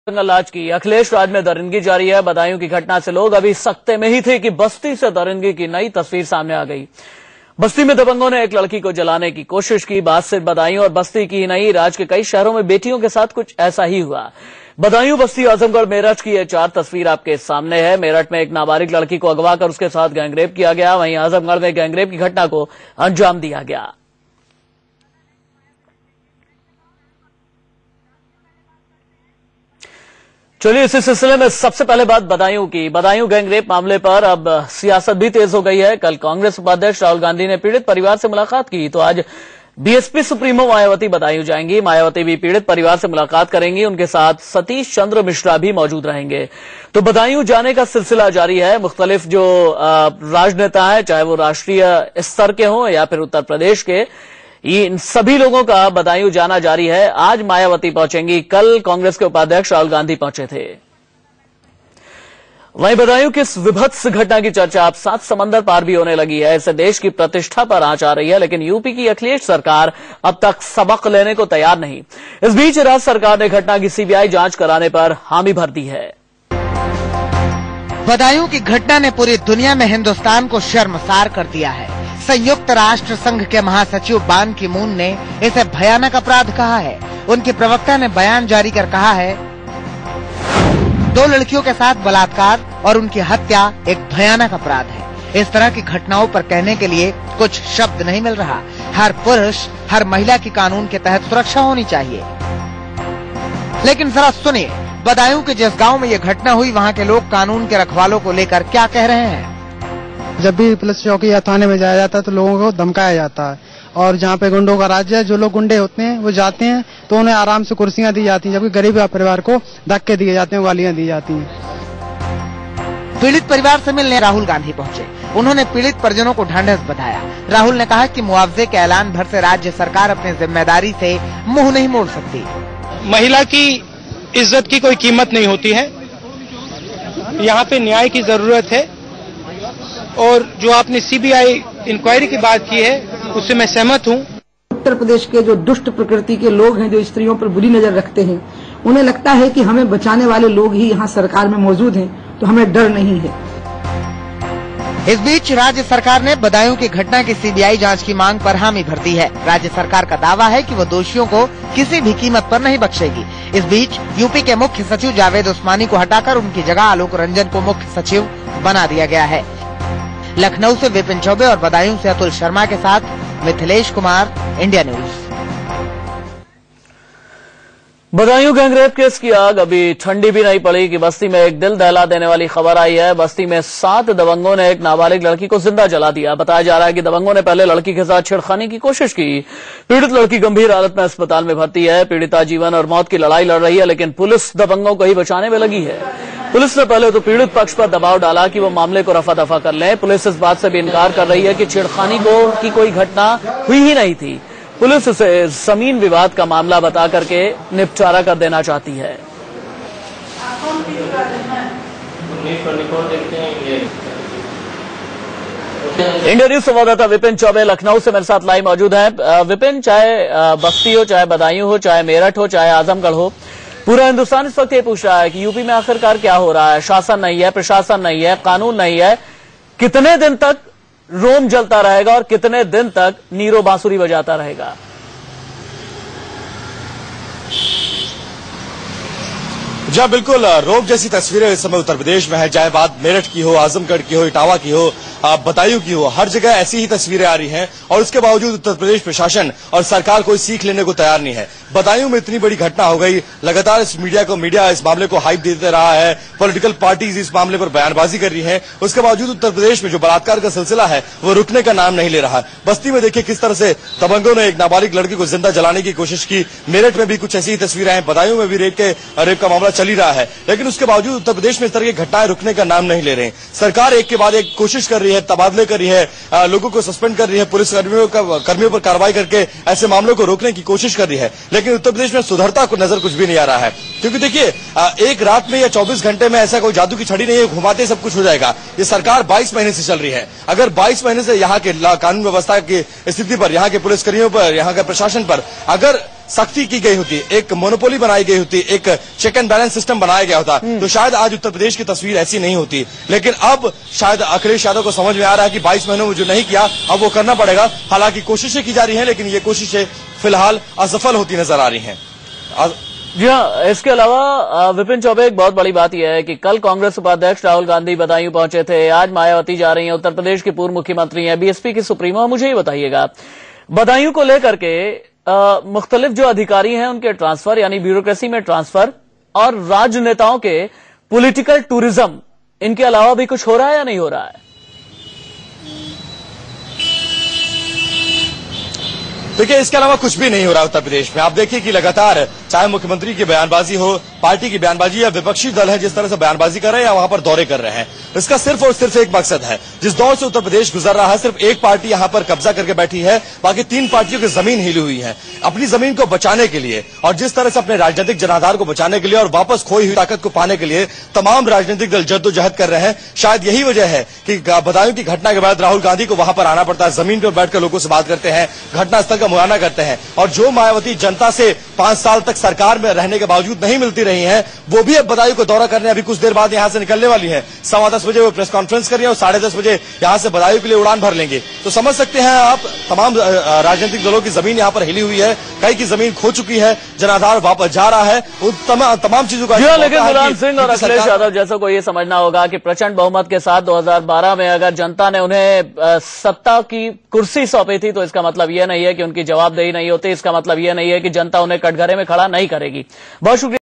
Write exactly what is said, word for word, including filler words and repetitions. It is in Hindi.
आज की अखिलेश राज में दरिंदगी जारी है। बदायूं की घटना से लोग अभी सख्ते में ही थे कि बस्ती से दरिंदगी की नई तस्वीर सामने आ गई। बस्ती में दबंगों ने एक लड़की को जलाने की कोशिश की। बात सिर्फ बदायूं और बस्ती की ही नहीं, राज्य के कई शहरों में बेटियों के साथ कुछ ऐसा ही हुआ। बदायूं, बस्ती, आजमगढ़, मेरठ की यह चार तस्वीर आपके सामने है। मेरठ में एक नाबालिग लड़की को अगवा कर उसके साथ गैंगरेप किया गया। वहीं आजमगढ़ में गैंगरेप की घटना को अंजाम दिया गया। चलिए इसी सिलसिले में सबसे पहले बात बदायूं की। बदायूं गैंगरेप मामले पर अब सियासत भी तेज हो गई है। कल कांग्रेस उपाध्यक्ष राहुल गांधी ने पीड़ित परिवार से मुलाकात की, तो आज बीएसपी सुप्रीमो मायावती बदायूं जाएंगी। मायावती भी पीड़ित परिवार से मुलाकात करेंगी। उनके साथ सतीश चंद्र मिश्रा भी मौजूद रहेंगे। तो बदायूं जाने का सिलसिला जारी है। मुख्तलिफ जो राजनेता है, चाहे वो राष्ट्रीय स्तर के हों या फिर उत्तर प्रदेश के, इन सभी लोगों का बदायूं जाना जारी है। आज मायावती पहुंचेंगी, कल कांग्रेस के उपाध्यक्ष राहुल गांधी पहुंचे थे। वहीं बदायूं की इस विभत्स घटना की चर्चा अब सात समंदर पार भी होने लगी है। इससे देश की प्रतिष्ठा पर आंच आ रही है, लेकिन यूपी की अखिलेश सरकार अब तक सबक लेने को तैयार नहीं। इस बीच राज्य सरकार ने घटना की सीबीआई जांच कराने पर हामी भर दी है। बदायूं की घटना ने पूरी दुनिया में हिंदुस्तान को शर्मसार कर दिया है। संयुक्त राष्ट्र संघ के महासचिव बान की मून ने इसे भयानक अपराध कहा है। उनके प्रवक्ता ने बयान जारी कर कहा है, दो लड़कियों के साथ बलात्कार और उनकी हत्या एक भयानक अपराध है। इस तरह की घटनाओं पर कहने के लिए कुछ शब्द नहीं मिल रहा। हर पुरुष, हर महिला की कानून के तहत सुरक्षा होनी चाहिए। लेकिन जरा सुनिए, बदायूं के जिस गांव में ये घटना हुई, वहां के लोग कानून के रखवालों को लेकर क्या कह रहे हैं। जब भी पुलिस चौकी या थाने में जाया जाता है तो लोगों को धमकाया जाता है, और जहाँ पे गुंडों का राज्य है, जो लोग गुंडे होते हैं वो जाते हैं तो उन्हें आराम से कुर्सियां दी जाती हैं, जबकि गरीब परिवार को धक्के दिए जाते हैं, गालियां दी जाती हैं। पीड़ित परिवार से मिलने राहुल गांधी पहुंचे। उन्होंने पीड़ित परिजनों को ढांढस बधाया। राहुल ने कहा कि मुआवजे के ऐलान भर से राज्य सरकार अपनी जिम्मेदारी से मुंह नहीं मोड़ सकती। महिला की इज्जत की कोई कीमत नहीं होती है। यहाँ पे न्याय की जरूरत है, और जो आपने सीबीआई इंक्वायरी की बात की है उससे मैं सहमत हूँ। उत्तर प्रदेश के जो दुष्ट प्रकृति के लोग हैं, जो स्त्रियों पर बुरी नजर रखते हैं, उन्हें लगता है कि हमें बचाने वाले लोग ही यहाँ सरकार में मौजूद हैं, तो हमें डर नहीं है। इस बीच राज्य सरकार ने बदायूं की घटना की सीबीआई जांच की मांग पर हामी भर दी है। राज्य सरकार का दावा है कि वो दोषियों को किसी भी कीमत पर नहीं बख्शेगी। इस बीच यूपी के मुख्य सचिव जावेद उस्मानी को हटाकर उनकी जगह आलोक रंजन को मुख्य सचिव बना दिया गया है। लखनऊ से विपिन चौबे और बदायूं से अतुल शर्मा के साथ Mithilesh Kumar, India news. Badaun gangrape case की आग अभी ठंडी भी नहीं पड़ी कि बस्ती में एक दिल दहला देने वाली खबर आई है। बस्ती में सात दबंगों ने एक नाबालिग लड़की को जिंदा जला दिया। बताया जा रहा है कि दबंगों ने पहले लड़की के साथ छेड़खानी की कोशिश की। पीड़ित लड़की गंभीर हालत में अस्पताल में भर्ती है। पीड़िता जीवन और मौत की लड़ाई लड़ रही है, लेकिन पुलिस दबंगों को ही बचाने में लगी है। पुलिस ने पहले तो पीड़ित पक्ष पर दबाव डाला कि वो मामले को रफा दफा कर लें। पुलिस इस बात से भी इनकार कर रही है कि छेड़खानी को की कोई घटना हुई ही नहीं थी। पुलिस इसे जमीन विवाद का मामला बता करके निपटारा कर देना चाहती है। इंडिया न्यूज संवाददाता विपिन चौबे लखनऊ से मेरे साथ लाइव मौजूद हैं। विपिन, चाहे बस्ती हो, चाहे बदायूं हो, चाहे मेरठ हो, चाहे आजमगढ़ हो, पूरा हिंदुस्तान इस वक्त ये पूछ रहा है कि यूपी में आखिरकार क्या हो रहा है। शासन नहीं है, प्रशासन नहीं है, कानून नहीं है। कितने दिन तक रोम जलता रहेगा और कितने दिन तक नीरो बांसुरी बजाता रहेगा? जी बिल्कुल, रोम जैसी तस्वीरें इस समय उत्तर प्रदेश में है। चाहे बात मेरठ की हो, आजमगढ़ की हो, इटावा की हो, बदायूं की हो, हर जगह ऐसी ही तस्वीरें आ रही हैं। और उसके बावजूद उत्तर प्रदेश प्रशासन और सरकार कोई सीख लेने को तैयार नहीं है। बदायूं में इतनी बड़ी घटना हो गई, लगातार इस मीडिया को मीडिया इस मामले को हाइप देते रहा है, पॉलिटिकल पार्टीज इस मामले पर बयानबाजी कर रही है। उसके बावजूद उत्तर प्रदेश में जो बलात्कार का सिलसिला है वो रुकने का नाम नहीं ले रहा। बस्ती में देखिए किस तरह से दबंगों ने एक नाबालिग लड़की को जिंदा जलाने की कोशिश की। मेरठ में भी कुछ ऐसी ही तस्वीरें हैं। बदायूं में भी रेप के रेप का मामला चल ही रहा है, लेकिन उसके बावजूद उत्तर प्रदेश में इस तरह की घटनाएं रुकने का नाम नहीं ले रहे। सरकार एक के बाद एक कोशिश कर रही है, तबादले कर रही है, लोगों को सस्पेंड कर रही है, पुलिस कर्मियों का कर्मियों पर कार्रवाई करके ऐसे मामलों को रोकने की कोशिश कर रही है। लेकिन उत्तर प्रदेश में सुधरता को नजर कुछ भी नहीं आ रहा है, क्योंकि देखिए एक रात में या चौबीस घंटे में ऐसा कोई जादू की छड़ी नहीं है, घुमाते सब कुछ हो जाएगा। ये सरकार बाईस महीने से चल रही है। अगर बाईस महीने से यहाँ के कानून व्यवस्था की स्थिति पर, यहाँ के पुलिसकर्मियों पर, यहाँ के प्रशासन पर अगर सख्ती की गई होती, एक मोनोपोली बनाई गई होती, एक चेक एंड बैलेंस सिस्टम बनाया गया होता, तो शायद आज उत्तर प्रदेश की तस्वीर ऐसी नहीं होती। लेकिन अब शायद अखिलेश यादव को समझ में आ रहा है कि बाईस महीनों में जो नहीं किया अब वो करना पड़ेगा। हालांकि कोशिशें की जा रही हैं, लेकिन ये कोशिशें फिलहाल असफल होती नजर आ रही हैं। जी हाँ, इसके अलावा विपिन चौबे एक बहुत बड़ी बात यह है कि कल कांग्रेस उपाध्यक्ष राहुल गांधी बदायूं पहुंचे थे, आज मायावती जा रही हैं, उत्तर प्रदेश की पूर्व मुख्यमंत्री हैं, बीएसपी की सुप्रीमो। मुझे ही बताइएगा, बदायूं को लेकर के मुख्तलिफ जो अधिकारी हैं उनके ट्रांसफर यानी ब्यूरोक्रेसी में ट्रांसफर और राजनेताओं के पॉलिटिकल टूरिज्म, इनके अलावा भी कुछ हो रहा है या नहीं हो रहा है? देखिए, इसके अलावा कुछ भी नहीं हो रहा उत्तर प्रदेश में। आप देखिए कि लगातार चाहे मुख्यमंत्री की बयानबाजी हो, पार्टी की बयानबाजी या विपक्षी दल है जिस तरह से बयानबाजी कर रहे हैं या वहां पर दौरे कर रहे हैं, इसका सिर्फ और सिर्फ एक मकसद है। जिस दौर से उत्तर प्रदेश गुजर रहा है, सिर्फ एक पार्टी यहां पर कब्जा करके बैठी है, बाकी तीन पार्टियों की जमीन हिली हुई है अपनी जमीन को बचाने के लिए, और जिस तरह से अपने राजनीतिक जनाधार को बचाने के लिए और वापस खोई हुई ताकत को पाने के लिए तमाम राजनीतिक दल जद्दोजहद कर रहे हैं। शायद यही वजह है कि बदायूं की घटना के बाद राहुल गांधी को वहां पर आना पड़ता है, जमीन पर बैठकर लोगों से बात करते हैं, घटनास्थल का मुआयना करते हैं। और जो मायावती जनता से पांच साल तक सरकार में रहने के बावजूद नहीं मिलती रही हैं, वो भी अब बदायूं को दौरा करने अभी कुछ देर बाद यहां से निकलने वाली है। सवा दस बजे वो प्रेस कॉन्फ्रेंस कर रही है और साढ़े दस बजे यहां से बदायूं के लिए उड़ान भर लेंगे। तो समझ सकते हैं आप, तमाम राजनीतिक दलों की जमीन यहां पर हिली हुई है, कई की जमीन खो चुकी है, जनाधार वापस जा रहा है, तमाम तमाम चीजों का। लेकिन मुलायम सिंह और अखिलेश यादव जैसा को यह समझना होगा कि प्रचंड बहुमत के साथ दो हजार बारह में अगर जनता ने उन्हें सत्ता की कुर्सी सौंपी थी, तो इसका मतलब यह नहीं है कि उनकी जवाबदेही नहीं होती, इसका मतलब यह नहीं है कि जनता उन्हें कटघरे में खड़ा नहीं करेगी। बहुत शुक्रिया।